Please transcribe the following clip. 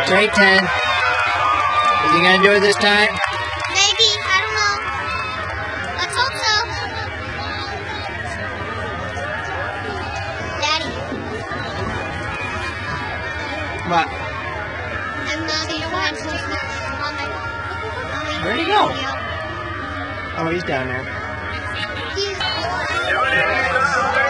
Grade 10. Is he going to do it this time? Maybe. I don't know. Let's hope so. Daddy. What? I'm not going to find something on my... Where'd he go? Oh, he's down there. He's...